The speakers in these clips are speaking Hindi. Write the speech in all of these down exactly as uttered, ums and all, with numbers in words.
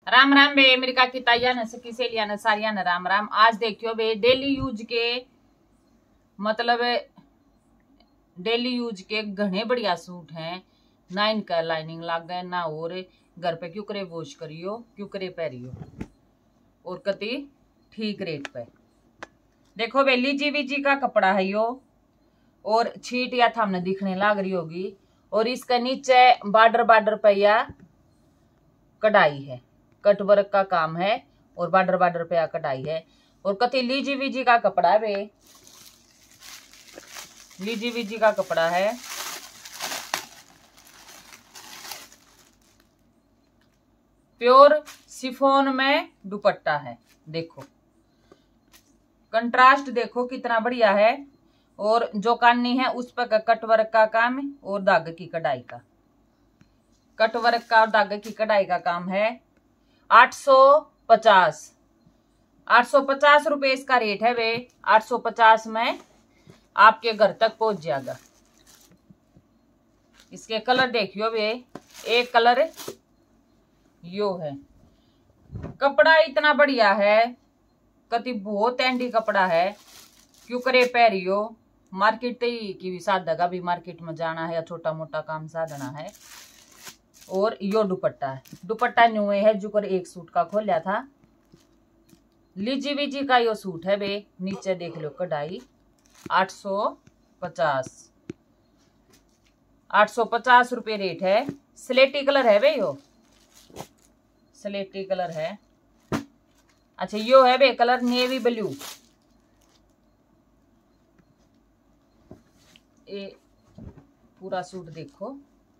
राम राम बे मेरी काकी ताइया ने सखी सहेलिया ने सारिया ने राम राम। आज देखियो बे डेली यूज के मतलब डेली यूज के घने बढ़िया सूट हैं ना। इनका लाइनिंग लाग गए ना और घर पे क्यों करे वॉश करियो क्यों करे पहरियो और कति ठीक रेट पे। देखो बे लीजी वीजी का कपड़ा है यो और छीट या थामने दिखने लाग रही होगी और इसका नीचे बॉर्डर बॉर्डर पे या कढ़ाई है, कट वर्क का काम है और बॉर्डर बॉर्डर पे कढ़ाई है और कति लीजी वीजी का कपड़ा है वे लीजी वीजी का कपड़ा है। प्योर शिफॉन में दुपट्टा है। देखो कंट्रास्ट देखो कितना बढ़िया है और जो कानी है उस पर कट वर्क का काम और धागे की कढ़ाई का कट वर्क का और धागे की कढ़ाई का काम है। आठ सौ पचास आठ सौ पचास रुपए इसका रेट है वे। आठ सौ पचास में आपके घर तक पहुंच जाएगा। इसके कलर देखियो वे, एक कलर यो है। कपड़ा इतना बढ़िया है, कति बहुत एंडी कपड़ा है क्यों करे पैरियो। मार्केट की भी साधा भी मार्केट में जाना है या छोटा मोटा काम साधना है। और यो दुपट्टा है, दुपट्टा न्यू है जो कर एक सूट का खोलिया था। लीजी वीजी का यो सूट है बे। नीचे देख लो कढ़ाई। आठ सौ पचास आठ सौ पचास रुपये रेट है। स्लेटी कलर है बे, यो स्लेटी कलर है। अच्छा यो है बे कलर नेवी ब्लू। ये पूरा सूट देखो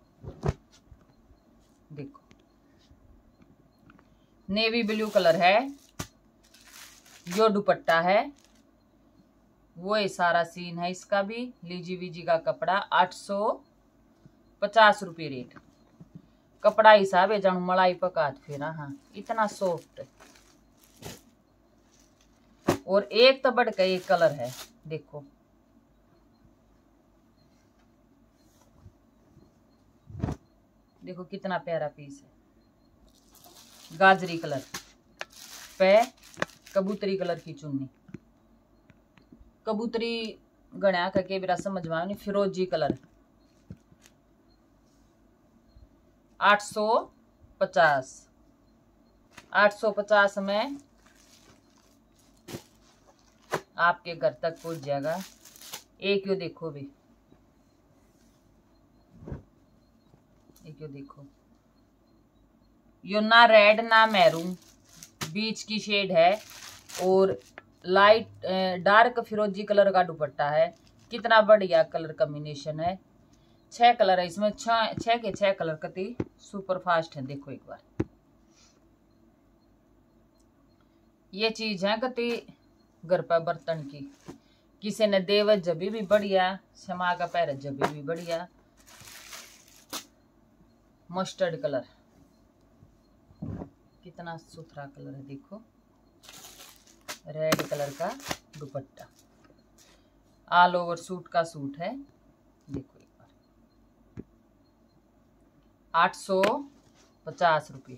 देखो नेवी ब्लू कलर है। यो दुपट्टा है, वो ये सारा सीन है इसका भी। लीजी वीजी का कपड़ा आठ सौ पचास रुपये रेट। कपड़ा हिसाब है जानू मलाई पकात फिर। हाँ इतना सॉफ्ट और एक तो बढ़ के एक कलर है। देखो देखो कितना प्यारा पीस है। गाजरी कलर पे कबूतरी कलर की चुन्नी, कबूतरी गणा करके मेरा समझ में नहीं। फिरोजी कलर आठ सौ पचास आठ सौ पचास में आपके घर तक पहुंच जाएगा। एक यो देखो भी, एक यो देखो यो ना रेड ना मैरून बीच की शेड है और लाइट डार्क फिरोजी कलर का दुपट्टा है। कितना बढ़िया कलर कॉम्बिनेशन है। छह कलर है इसमें, छह छह के छह कलर कति सुपर फास्ट है। देखो एक बार ये चीज है कति घर पर बर्तन की। किसी ने देवत जबी भी बढ़िया, क्षमा का पैर जबी भी बढ़िया। मस्टर्ड कलर कितना सुथरा कलर है। देखो रेड कलर का दुपट्टा ऑल ओवर सूट का सूट है। देखो एक बार आठ सौ पचास रुपये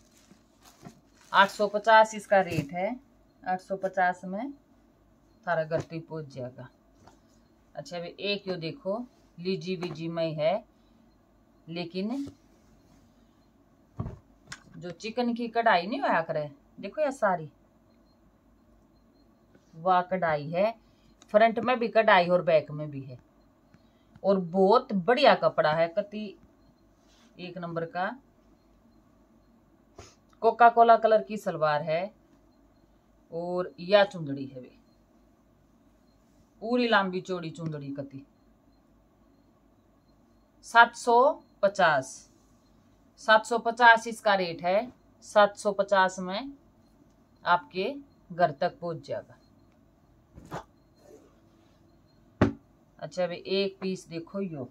आठ सौ पचास इसका रेट है। आठ सौ पचास में थारा घर तक पहुंच जाएगा। अच्छा अभी एक यो देखो लीजी वीजी में है लेकिन जो चिकन की कढ़ाई नहीं होया करे। देखो ये सारी वाह कढ़ाई है। फ्रंट में भी कढ़ाई और बैक में भी है और बहुत बढ़िया कपड़ा है कति एक नंबर का। कोका कोला कलर की सलवार है और या चुंदड़ी है वे पूरी लंबी चौड़ी चुंदड़ी कति। सात सौ पचास सात सौ पचास इसका रेट है। सात सौ पचास में आपके घर तक पहुंच जाएगा। अच्छा अभी एक पीस देखो यो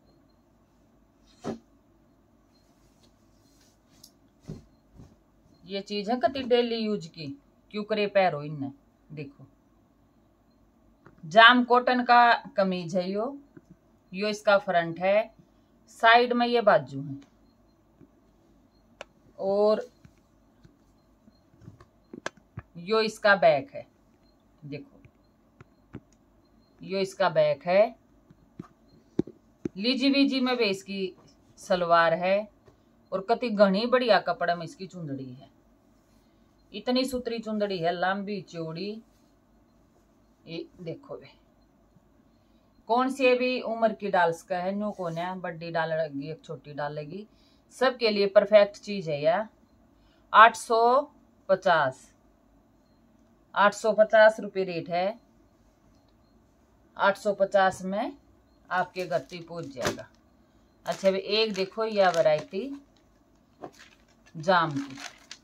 ये चीज है कति डेली यूज की क्यों करे पैरो इनने। देखो जाम कॉटन का कमीज है यो यो इसका फ्रंट है। साइड में ये बाजू है और यो इसका बैक है, देखो यो इसका बैक है। लीजी वीजी में भी इसकी सलवार है और कति घनी बढ़िया कपड़ा में इसकी चुंदड़ी है। इतनी सुतरी चुंदड़ी है, लंबी चौड़ी। ये देखो वे कौन सी भी उम्र की डाल सका है, न्यू कौन है, बड़ी डाल लगी एक छोटी डाल लगी, सबके लिए परफेक्ट चीज है यार। आठ सौ पचास आठ सौ पचास रुपये रेट है। आठ सौ पचास में आपके घर तक पहुंच जाएगा। अच्छा भाई एक देखो यह वैरायटी जाम की,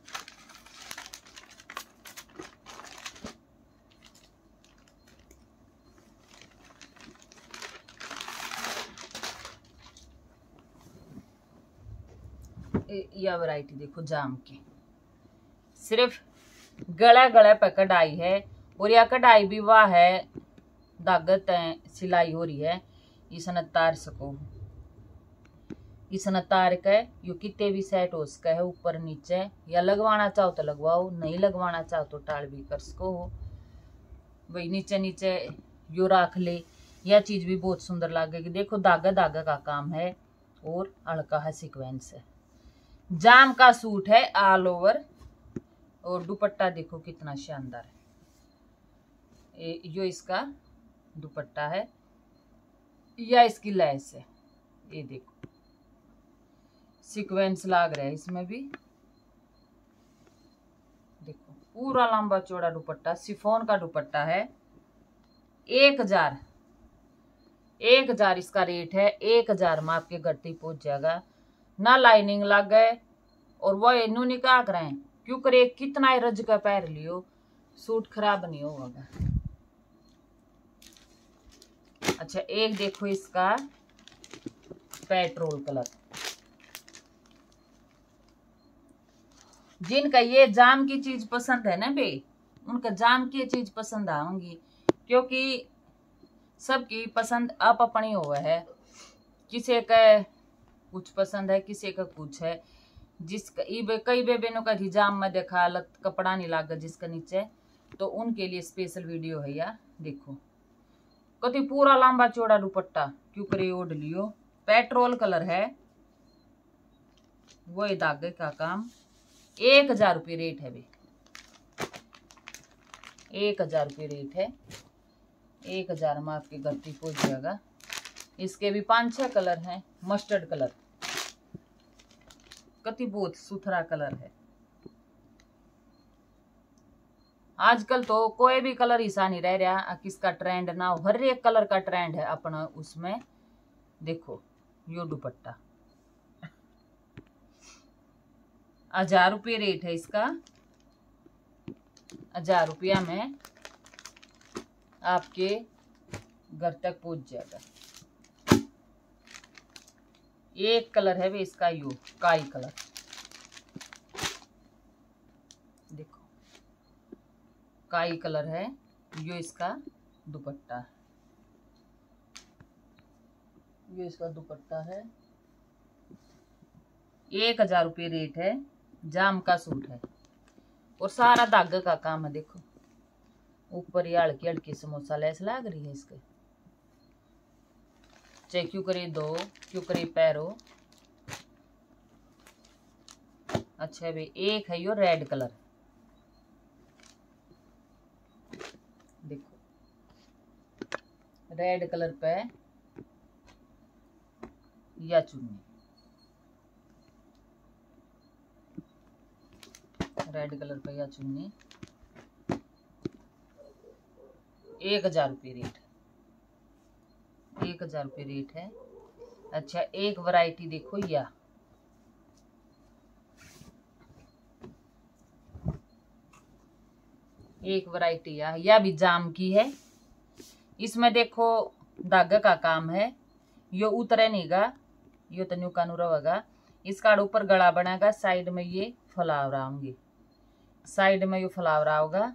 यह वैरायटी देखो जाम की, सिर्फ गला गला पे कढ़ाई है और यह कढ़ाई भी वाह है, दागत है, सिलाई हो रही है। इसन तार सको, इसन तार के यो कितने भी सेट हो सका है ऊपर नीचे, या लगवाना चाहो तो लगवाओ, नहीं लगवाना चाहो तो टाल भी कर सको हो भाई। नीचे नीचे यो रख ले, यह चीज भी बहुत सुंदर लगेगी। देखो धागा धागा का काम है और हल्का है सीक्वेंस है। जाम का सूट है ऑल ओवर और दुपट्टा देखो कितना शानदार है। यो इसका दुपट्टा है या इसकी लैस है, ये देखो सीक्वेंस लाग रहा है इसमें भी। देखो पूरा लंबा चौड़ा दुपट्टा, शिफॉन का दुपट्टा है। एक हजार एक हजार इसका रेट है। एक हजार में आपके घर तक पहुंच जाएगा। ना लाइनिंग लग गए और वो इनू निकाल रहे हैं क्यों करे, कितना ही रज का पैर लियो सूट खराब नहीं होगा। अच्छा एक देखो इसका पेट्रोल कलर, जिनका ये जाम की चीज पसंद है ना बे, उनका जाम की चीज पसंद आऊंगी, क्योंकि सबकी पसंद आप अपनी हुआ है। किसी का कुछ पसंद है, किसी का कुछ है। जिसका कई बेबेनों का जाम में देखा लत कपड़ा नहीं लागा जिसका नीचे, तो उनके लिए स्पेशल वीडियो है यार। देखो कति पूरा लंबा चौड़ा दुपट्टा क्यों करे ओढ़ लियो। पेट्रोल कलर है, वही धागे का काम। एक हजार रुपये रेट है भाई, एक हजार रुपये रेट है। एक हजार में आपके घर तक पहुंच जाएगा। इसके भी पांच छह कलर हैं। मस्टर्ड कलर कति बहुत सुथरा कलर है। आजकल तो कोई भी कलर ऐसा नहीं रह रहा किसका ट्रेंड ना हो, हर एक कलर का ट्रेंड है अपना उसमें। देखो यो दुपट्टा हजार रुपये रेट है इसका। हजार रुपया में आपके घर तक पहुंच जाएगा। एक कलर है वे इसका यो काई कलर, देखो काई कलर है यो इसका दुपट्टा, यो इसका दुपट्टा है। एक हजार रुपये रेट है। जाम का सूट है और सारा धागे का काम है। देखो ऊपर ये हल्की हल्की समोसा लैस लाग रही है इसके, चाहे क्यों करे दो क्यों करे पैरो। अच्छा भाई एक है यो रेड कलर, देखो रेड कलर पे या चुन्नी, रेड कलर पे या चुन्नी। एक हजार रुपये रेट है। एक हजार रुपये रेट है। अच्छा एक वैरायटी देखो या एक वैरायटी या या भी जाम की है। इसमें देखो धागा का काम है। यो उतरे नहीं गा, यो तो न्यू कानू रहेगा। इसका ऊपर गला बनेगा, साइड में ये फलावरा होंगे, साइड में ये फलावरा होगा।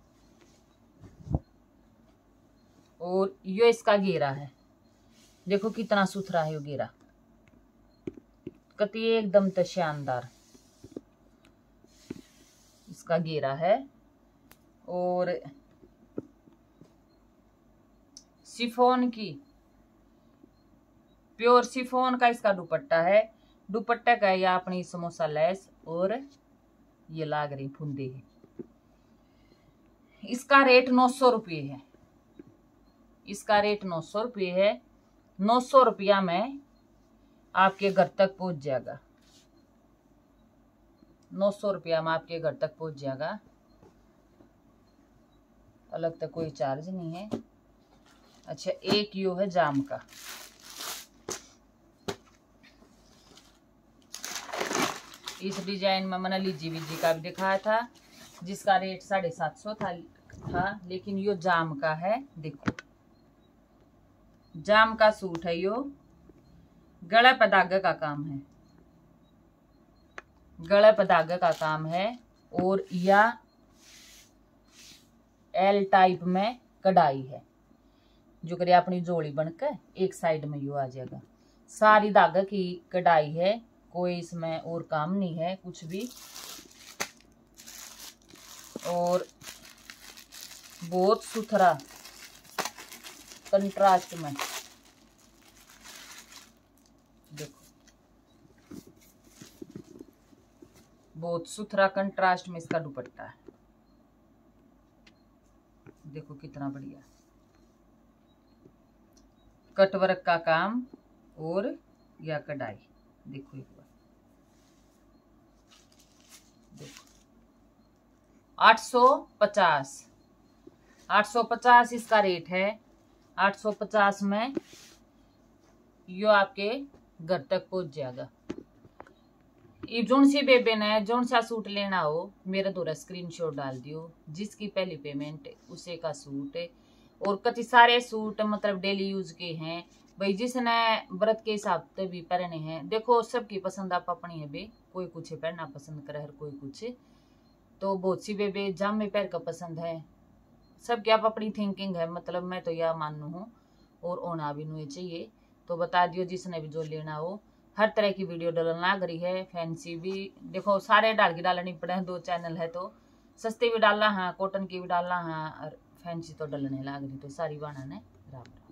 और यो इसका घेरा है, देखो कितना सुथरा है यो घेरा, कति एकदम तो शानदार इसका घेरा है। और शिफॉन की, प्योर शिफॉन का इसका दुपट्टा है। दुपट्टा का या अपनी समोसा लेस और ये लाग रही फुंदे है। इसका रेट नौ सौ रुपये है। इसका रेट नौ सौ रुपये है। नौ सौ रुपया में आपके घर तक पहुंच जाएगा। नौ सौ रुपया में आपके घर तक पहुंच जाएगा। अलग तक कोई चार्ज नहीं है। अच्छा, एक यो है जाम का। इस डिजाइन में मैंने लीजी वीजी का भी दिखाया था, जिसका रेट साढ़े सात सौ था, था लेकिन यो जाम का है। देखो जाम का सूट है। यो गला पे धागे का काम है। गला पे धागे का काम है और या एल टाइप में कढ़ाई है, जो करे अपनी जोड़ी बनकर एक साइड में यू आ जाएगा। सारी धागे की कढ़ाई है, कोई इसमें और काम नहीं है कुछ भी। और बहुत सुथरा कंट्रास्ट में, देखो बहुत सुथरा कंट्रास्ट में इसका दुपट्टा है। देखो कितना बढ़िया कटवर्क का काम और या कढ़ाई। देखो एक बार देखो आठ सौ पचास आठ सौ पचास इसका रेट है। आठ सौ पचास में यो आपके घर तक पहुंच जाएगा। ये जोन सी बेबे ने जोन सा सूट लेना हो मेरे द्वारा स्क्रीनशॉट डाल दियो। जिसकी पहली पेमेंट उसे का सूट है। और कति सारे सूट मतलब डेली यूज के हैं भाई, जिसने व्रत के हिसाब से भी पहने हैं। देखो सबकी पसंद आप अपनी है बे, कोई कुछ पहनना पसंद करे, हर कोई कुछ। तो बहुत सी बेबे जाम में पैर का पसंद है। सबकी आप अपनी थिंकिंग है, मतलब मैं तो यह मानू हूँ और होना भी नहीं चाहिए। तो बता दियो जिसने भी जो लेना हो। हर तरह की वीडियो डालना गरी है, फैंसी भी देखो सारे डाल के डालनी पड़े। दो चैनल है तो सस्ती भी डालना है, कॉटन की भी डालना है और फैंसी तो डालने लाग रही। तो सारी बाना ने राम राम।